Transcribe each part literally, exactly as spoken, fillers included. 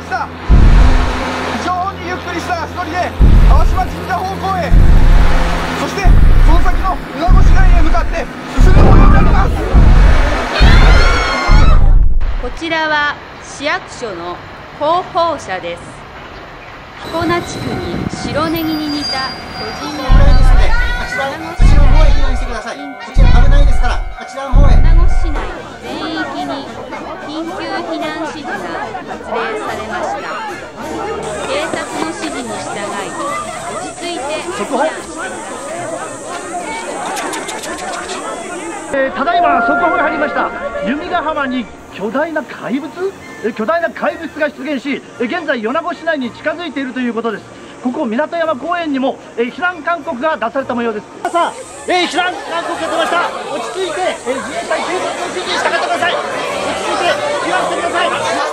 した。非常にゆっくりした足取りで川島神社方向へ、そしてその先の米子市内へ向かって進むものになります。 こちらは市役所の広報車です。彦名地区に白ネギに似た巨人が現れ、 あちらの方へ避難してください。こちら危ないですから、あちらの方へ。 米子市内全域に緊急避難指示が発令されました。警察の指示に従い、落ち着いて避難してください。 えー、ただいま速報が入りました。弓ヶ浜に巨大な怪物、え巨大な怪物が出現し、え現在米子市内に近づいているということです。ここ港山公園にも、え避難勧告が出された模様です。さあ、えー、避難勧告が出ました。落ち着いて、えー、自衛隊警察の指示に従ってください。落ち着いて避難してください。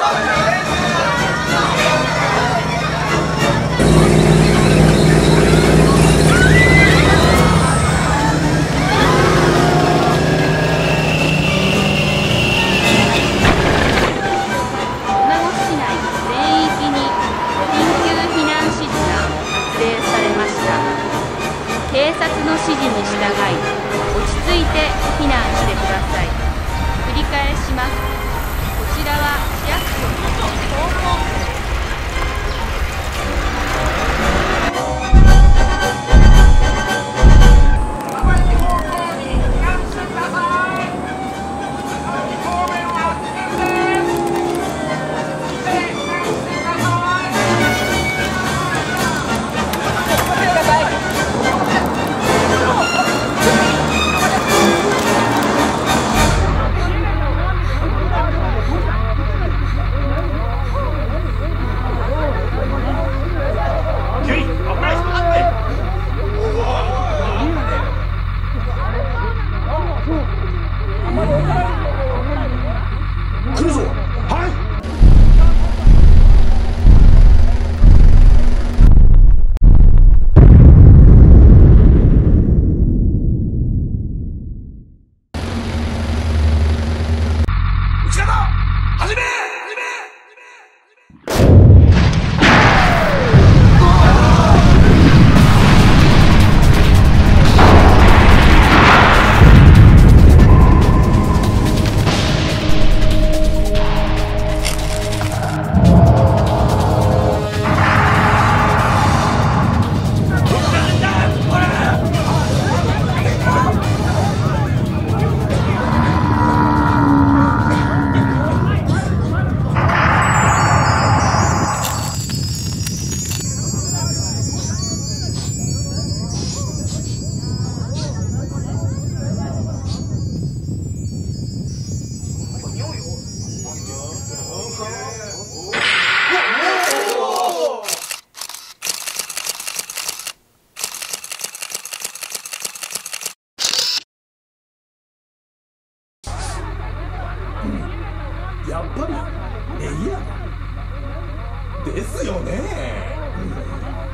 警察の指示に従い、落ち着いて避難してください。繰り返します。こちらは市役所の広報車です。 やっぱりエイヤですよね。